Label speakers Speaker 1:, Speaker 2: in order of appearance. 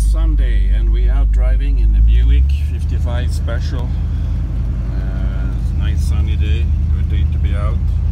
Speaker 1: Sunday and we out driving in the Buick 55 Special. It's a nice sunny day, good day to be out.